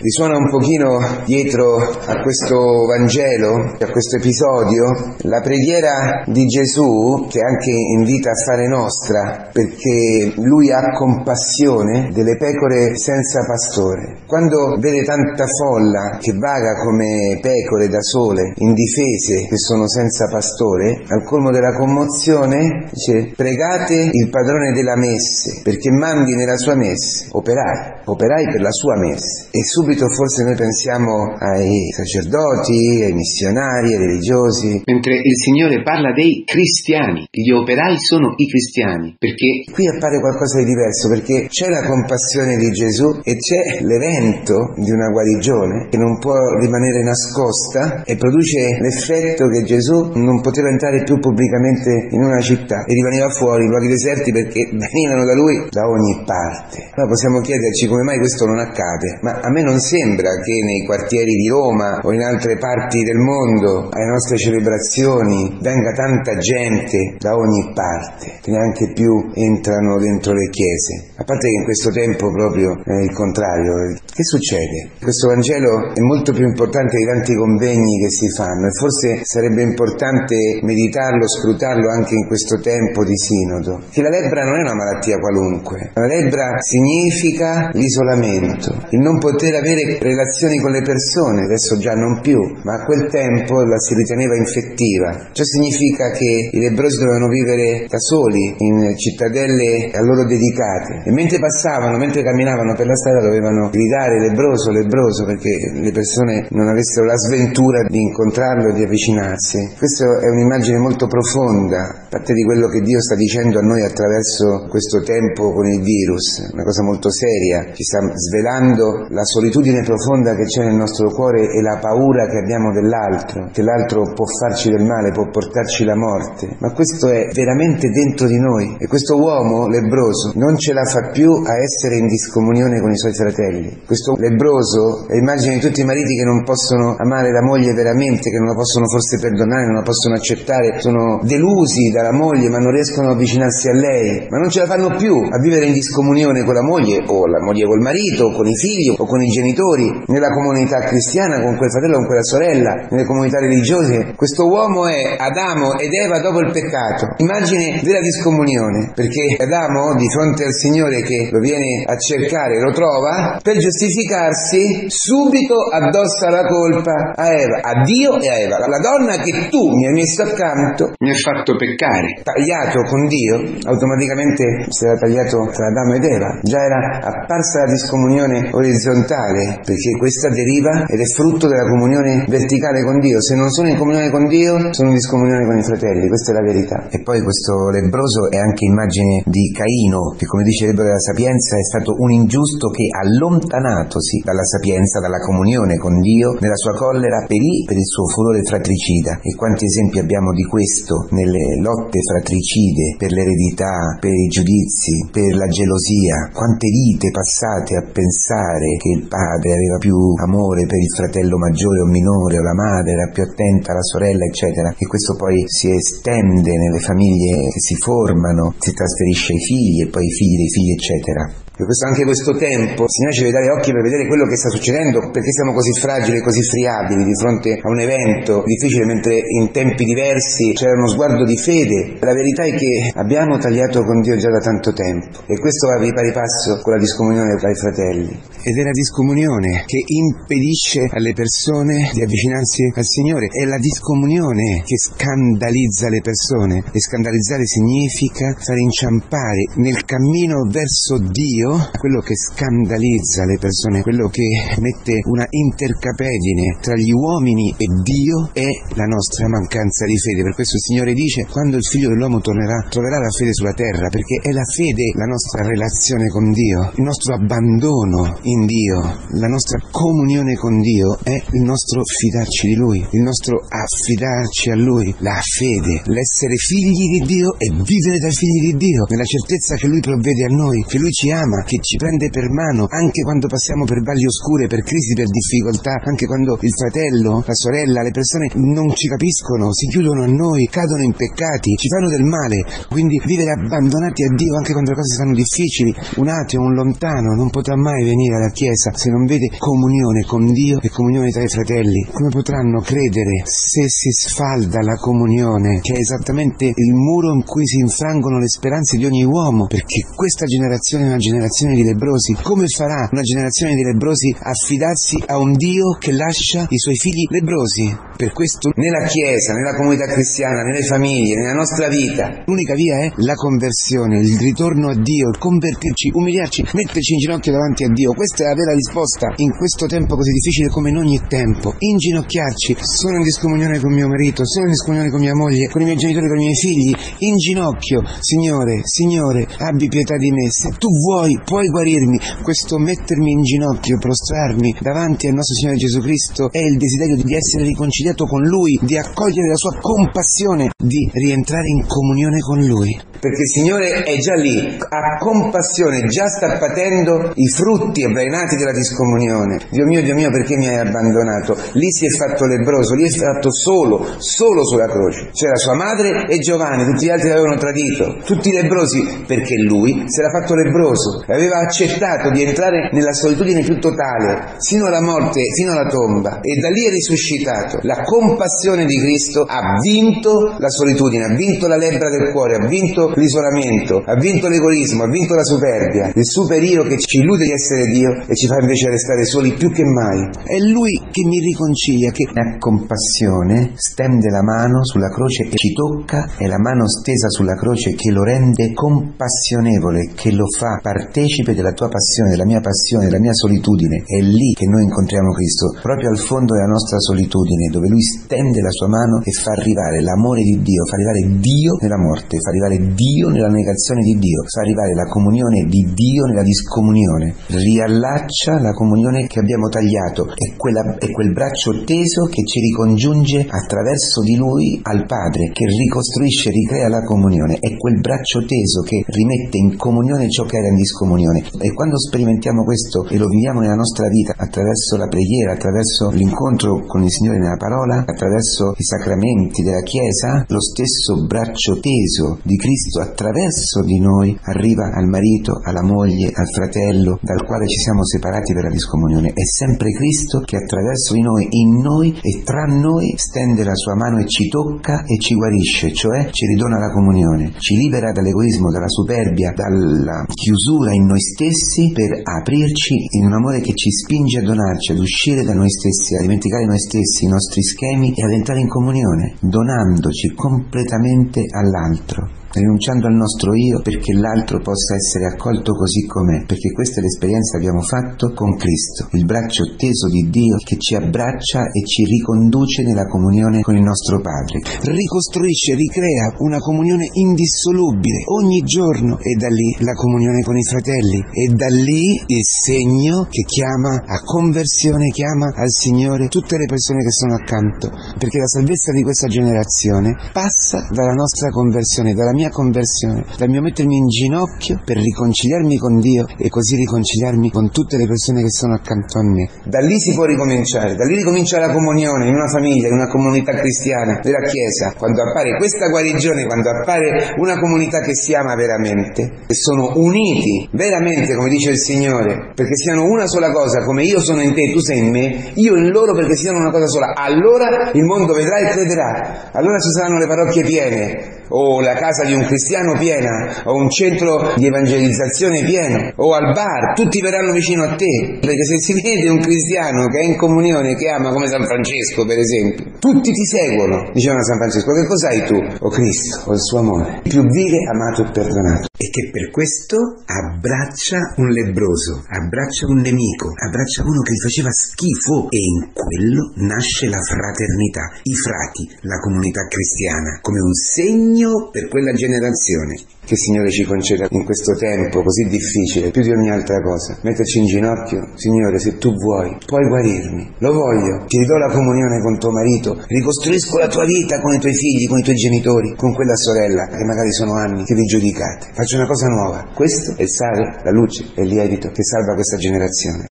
Risuona un pochino dietro a questo Vangelo, a questo episodio, la preghiera di Gesù, che anche invita a fare nostra, perché lui ha compassione delle pecore senza pastore. Quando vede tanta folla che vaga come pecore da sole, indifese, che sono senza pastore, al colmo della commozione dice: pregate il padrone della messe, perché mandi nella sua messe operai per la sua messe. E subito forse noi pensiamo ai sacerdoti, ai missionari, ai religiosi, mentre il Signore parla dei cristiani. Gli operai sono i cristiani, perché qui appare qualcosa di diverso, perché c'è la compassione di Gesù e c'è l'evento di una guarigione che non può rimanere nascosta e produce l'effetto che Gesù non poteva entrare più pubblicamente in una città e rimaneva fuori in luoghi deserti, perché venivano da lui da ogni parte. Allora possiamo chiederci come mai questo non accade, ma a me non sembra che nei quartieri di Roma o in altre parti del mondo alle nostre celebrazioni venga tanta gente da ogni parte, che neanche più entrano dentro le chiese. A parte che in questo tempo proprio è il contrario. Che succede? Questo Vangelo è molto più importante di tanti convegni che si fanno, e forse sarebbe importante meditarlo, scrutarlo anche in questo tempo di sinodo. Che la lebbra non è una malattia qualunque. La lebbra significa l'isolamento, il non poter avere relazioni con le persone, adesso già non più, ma a quel tempo la si riteneva infettiva. Ciò significa che i lebbrosi dovevano vivere da soli, in cittadelle a loro dedicate, e mentre camminavano per la strada dovevano gridare lebbroso, lebbroso, perché le persone non avessero la sventura di incontrarlo e di avvicinarsi. Questa è un'immagine molto profonda, a parte di quello che Dio sta dicendo a noi attraverso questo tempo con il virus, una cosa molto seria. Ci sta svelando la solitudine profonda che c'è nel nostro cuore e la paura che abbiamo dell'altro, che l'altro può farci del male, può portarci la morte, ma questo è veramente dentro di noi, e questo uomo lebbroso non ce la fa più a essere in discomunione con i suoi fratelli. Questo lebbroso è immagine di tutti i mariti che non possono amare la moglie veramente, che non la possono forse perdonare, non la possono accettare, sono delusi dalla moglie ma non riescono a avvicinarsi a lei, ma non ce la fanno più a vivere in discomunione con la moglie, o la moglie col marito, o con i figli, o con i genitori, nella comunità cristiana, con quel fratello, con quella sorella, nelle comunità religiose. Questo uomo è Adamo ed Eva dopo il peccato, immagine della discomunione, perché Adamo di fronte al Signore che lo viene a cercare, lo trova, per giustificarsi subito addossa la colpa a Eva, a Dio e a Eva. La donna che tu mi hai messo accanto mi ha fatto peccare. Tagliato con Dio, automaticamente si era tagliato tra Adamo ed Eva. Già era apparsa la discomunione orizzontale, perché questa deriva ed è frutto della comunione verticale con Dio. Se non sono in comunione con Dio, sono in discomunione con i fratelli, questa è la verità. E poi questo lebbroso è anche immagine di Caino, che come dice il libro della Sapienza è stato un ingiusto che, allontanatosi dalla sapienza, dalla comunione con Dio, nella sua collera perì per il suo furore fratricida. E quanti esempi abbiamo di questo nelle lotte fratricide per l'eredità, per i giudizi, per la gelosia. Quante vite passate a pensare che il padre aveva più amore per il fratello maggiore o minore, o la madre era più attenta alla sorella, eccetera, e questo poi si estende nelle famiglie che si formano, si trasferisce ai figli e poi ai figli dei figli, eccetera. E anche questo tempo, il Signore ci deve dare occhi per vedere quello che sta succedendo, perché siamo così fragili, così friabili di fronte a un evento difficile, mentre in tempi diversi c'era uno sguardo di fede. La verità è che abbiamo tagliato con Dio già da tanto tempo, e questo va di pari passo con la discomunione tra i fratelli. Ed è la discomunione che impedisce alle persone di avvicinarsi al Signore, è la discomunione che scandalizza le persone, e scandalizzare significa fare inciampare nel cammino verso Dio quello che scandalizza le persone, quello che mette una intercapedine tra gli uomini e Dio, è la nostra mancanza di fede. Per questo il Signore dice: quando il Figlio dell'uomo tornerà, troverà la fede sulla terra, perché è la fede la nostra relazione con Dio, il nostro abbandono in Dio, la nostra comunione con Dio, è il nostro fidarci di Lui, il nostro affidarci a Lui, la fede, l'essere figli di Dio e vivere da figli di Dio, nella certezza che Lui provvede a noi, che Lui ci ama, ama, che ci prende per mano anche quando passiamo per valli oscure, per crisi, per difficoltà, anche quando il fratello, la sorella, le persone non ci capiscono, si chiudono a noi, cadono in peccati, ci fanno del male. Quindi vivere abbandonati a Dio anche quando le cose si fanno difficili. Un ateo, un lontano non potrà mai venire alla Chiesa se non vede comunione con Dio e comunione tra i fratelli. Come potranno credere se si sfalda la comunione, che è esattamente il muro in cui si infrangono le speranze di ogni uomo? Perché questa generazione è una generazione di lebbrosi. Come farà una generazione di lebbrosi a fidarsi a un Dio che lascia i suoi figli lebbrosi? Per questo nella Chiesa, nella comunità cristiana, nelle famiglie, nella nostra vita, l'unica via è la conversione, il ritorno a Dio, il convertirci, umiliarci, metterci in ginocchio davanti a Dio. Questa è la vera risposta in questo tempo così difficile come in ogni tempo. Inginocchiarci. Sono in discomunione con mio marito, sono in discomunione con mia moglie, con i miei genitori, con i miei figli. In ginocchio. Signore, abbi pietà di me. Se tu vuoi, puoi guarirmi. Questo mettermi in ginocchio, prostrarmi davanti al nostro Signore Gesù Cristo è il desiderio di essere riconciliato con Lui, di accogliere la sua compassione, di rientrare in comunione con Lui. Perché il Signore è già lì, ha compassione, già sta patendo i frutti avvelenati della discomunione. Dio mio, perché mi hai abbandonato? Lì si è fatto lebbroso, lì è fatto solo sulla croce. C'era sua madre e Giovanni, tutti gli altri l'avevano tradito, tutti lebbrosi, perché lui si era fatto lebbroso, aveva accettato di entrare nella solitudine più totale, sino alla morte, sino alla tomba, e da lì è risuscitato. La compassione di Cristo ha vinto la solitudine, ha vinto la lebbra del cuore, ha vinto l'isolamento, ha vinto l'egoismo, ha vinto la superbia, il superio che ci illude di essere Dio e ci fa invece restare soli più che mai. È Lui che mi riconcilia, che ha compassione, stende la mano sulla croce e ci tocca, è la mano stesa sulla croce che lo rende compassionevole, che lo fa partecipe della tua passione, della mia passione, della mia solitudine. È lì che noi incontriamo Cristo, proprio al fondo della nostra solitudine, dove Lui stende la sua mano e fa arrivare l'amore di Dio, fa arrivare Dio nella morte, fa arrivare Dio nella negazione di Dio, fa arrivare la comunione di Dio nella discomunione, riallaccia la comunione che abbiamo tagliato, è quel braccio teso che ci ricongiunge attraverso di Lui al Padre, che ricostruisce, ricrea la comunione, è quel braccio teso che rimette in comunione ciò che era in discomunione. E quando sperimentiamo questo e lo viviamo nella nostra vita attraverso la preghiera, attraverso l'incontro con il Signore nella parola, attraverso i sacramenti della Chiesa, lo stesso braccio teso di Cristo attraverso di noi arriva al marito, alla moglie, al fratello dal quale ci siamo separati per la discomunione. È sempre Cristo che attraverso di noi, in noi e tra noi stende la sua mano e ci tocca e ci guarisce, cioè ci ridona la comunione, ci libera dall'egoismo, dalla superbia, dalla chiusura in noi stessi per aprirci in un amore che ci spinge a donarci, ad uscire da noi stessi, a dimenticare noi stessi, i nostri schemi e ad entrare in comunione, donandoci completamente all'altro, rinunciando al nostro io perché l'altro possa essere accolto così com'è, perché questa è l'esperienza che abbiamo fatto con Cristo, il braccio teso di Dio che ci abbraccia e ci riconduce nella comunione con il nostro Padre, ricostruisce, ricrea una comunione indissolubile ogni giorno, e da lì la comunione con i fratelli, e da lì il segno che chiama a conversione, chiama al Signore tutte le persone che sono accanto, perché la salvezza di questa generazione passa dalla nostra conversione, dalla mia conversione, dal mio mettermi in ginocchio per riconciliarmi con Dio e così riconciliarmi con tutte le persone che sono accanto a me. Da lì si può ricominciare, da lì ricomincia la comunione in una famiglia, in una comunità cristiana, della Chiesa. Quando appare questa guarigione, quando appare una comunità che si ama veramente, che sono uniti veramente, come dice il Signore, perché siano una sola cosa, come io sono in te, tu sei in me, io in loro, perché siano una cosa sola, allora il mondo vedrà e crederà, allora ci saranno le parrocchie piene, o la casa di un cristiano piena, o un centro di evangelizzazione pieno, o al bar, tutti verranno vicino a te, perché se si vede un cristiano che è in comunione, che ama, come San Francesco per esempio, tutti ti seguono. Dicevano a San Francesco: che cos'hai tu? O Cristo, o il suo amore, più vive, amato e perdonato, e che per questo abbraccia un lebbroso, abbraccia un nemico, abbraccia uno che gli faceva schifo, e in quello nasce la fraternità, i frati, la comunità cristiana, come un segno mio per quella generazione. Che il Signore ci conceda in questo tempo così difficile, più di ogni altra cosa, metterci in ginocchio: Signore, se tu vuoi, puoi guarirmi, lo voglio, ti ridò la comunione con tuo marito, ricostruisco la tua vita con i tuoi figli, con i tuoi genitori, con quella sorella che magari sono anni che vi giudicate, faccio una cosa nuova. Questo è il sale, la luce e il lievito che salva questa generazione.